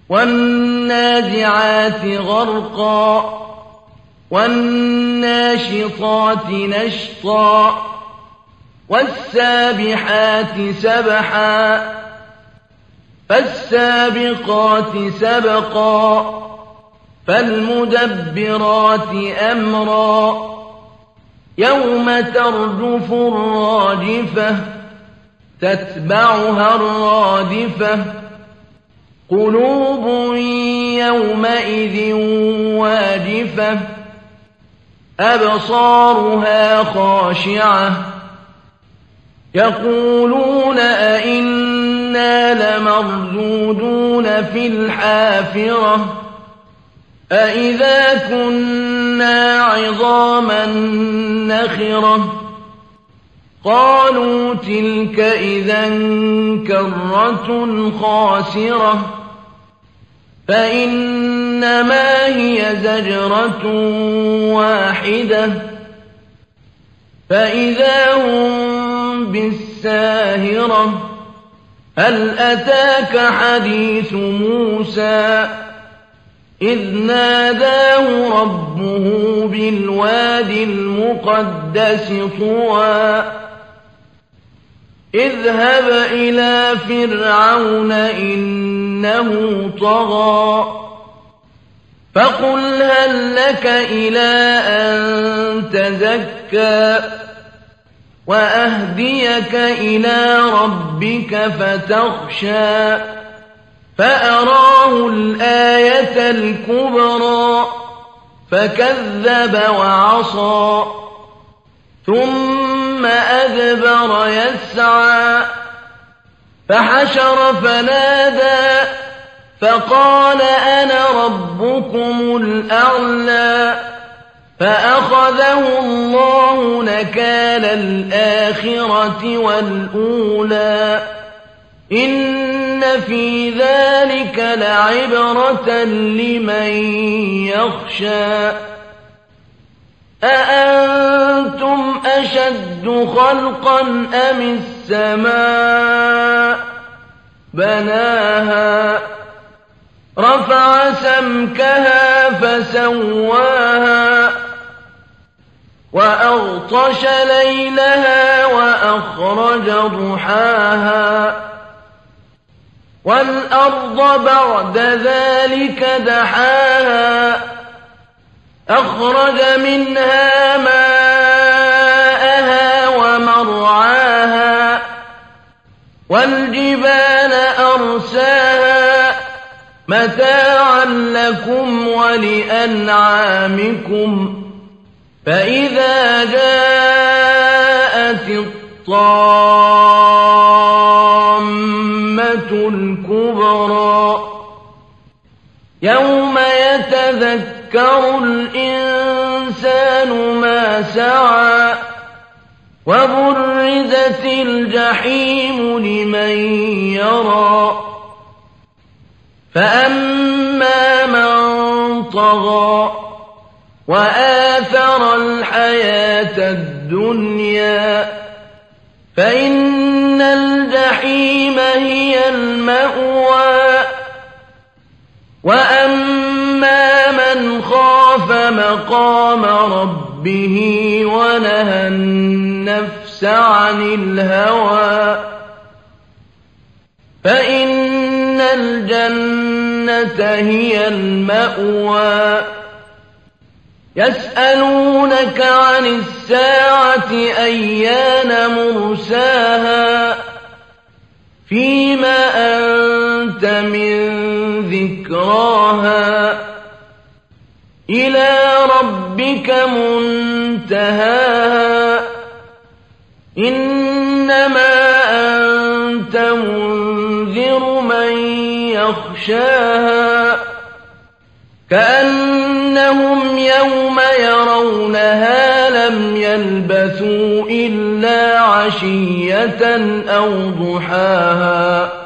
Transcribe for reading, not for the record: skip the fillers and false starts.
وَالنَّازِعَاتِ غَرْقًا وَالنَّاشِطَاتِ نَشْطًا وَالسَّابِحَاتِ سَبْحًا فَالسَّابِقَاتِ سَبْقًا فَالْمُدَبِّرَاتِ أَمْرًا يَوْمَ تَرْجُفُ الرَّاجِفَةُ تَتْبَعُهَا الرَّادِفَةُ قُلُوبٌ يَوْمَئِذٍ وَاجِفَةٌ أَبْصَارُهَا خَاشِعَةٌ يَقُولُونَ أَإِنَّا لَمَرْدُودُونَ فِي الْحَافِرَةِ أَإِذَا كُنَّا عِظَامًا نَّخِرَةً قَالُوا تِلْكَ إِذًا كَرَّةٌ خَاسِرَةٌ فَإِنَّمَا هِيَ زَجْرَةٌ وَاحِدَةٌ فَإِذَا هُم بِالسَّاهِرَةِ هَلْ أَتَاكَ حَدِيثُ مُوسَىٰ إِذْ نَادَاهُ رَبُّهُ بِالْوَادِ الْمُقَدَّسِ طُوًى اذْهَبْ إِلَىٰ فِرْعَوْنَ إِنَّهُ طَغَىٰ فَقُلْ هَل لَّكَ إِلَىٰ أَن تَزَكَّىٰ وَأَهْدِيَكَ إِلَىٰ رَبِّكَ فَتَخْشَىٰ فَأَرَاهُ الْآيَةَ الْكُبْرَىٰ فَكَذَّبَ وَعَصَىٰ ثُمَّ أَدْبَرَ يَسْعَىٰ فَحَشَرَ فَنَادَىٰ فَقَالَ أَنَا رَبُّكُمُ الْأَعْلَىٰ فَأَخَذَهُ اللَّهُ نَكَالَ الْآخِرَةِ وَالْأُولَىٰ إِنَّ فِي ذَٰلِكَ لَعِبْرَةً لِّمَن يَخْشَىٰ أَأَنتُمْ أَشَدُّ خَلْقًا أَمِ السَّمَاءُ بَنَاهَا رَفَعَ سَمْكَهَا فَسَوَّاهَا وَأَغْطَشَ لَيْلَهَا وَأَخْرَجَ ضُحَاهَا وَالْأَرْضَ بَعْدَ ذَٰلِكَ دَحَاهَا أَخْرَجَ مِنْهَا مَاءَهَا وَمَرْعَاهَا وَالْجِبَالَ أَرْسَاهَا مَتَاعًا لَّكُمْ وَلِأَنْعَامِكُمْ فَإِذَا جَاءَتِ الطَّامَّةُ الْكُبْرَىٰ يَوْمَ يَتَذَكَّرُ الْإِنسَانُ مَا سَعَىٰ وَبُرِّزَتِ الْجَحِيمُ لِمَن يَرَىٰ فَأَمَّا مَن طَغَىٰ وَآثَرَ الْحَيَاةَ الدُّنْيَا فَإِنَّ الْجَحِيمَ هِيَ الْمَأْوَىٰ وَأَمَّا مَنْ خَافَ مَقَامَ رَبِّهِ وَنَهَى النَّفْسَ عَنِ الْهَوَىٰ فَإِنَّ الْجَنَّةَ هِيَ الْمَأْوَىٰ يَسْأَلُونَكَ عَنِ السَّاعَةِ أَيَّانَ مُرْسَاهَا فِيمَ أَنتَ مِن ذِكْرَاهَا إِلَىٰ رَبِّكَ مُنتَهَاهَا إِنَّمَا أَنتَ مُنذِرُ مَن يَخْشَاهَا كَأَنَّهُمْ يَوْمَ يَرَوْنَهَا لَمْ يَلْبَثُوا إِلَّا عَشِيَّةً أَوْ ضُحَاهَا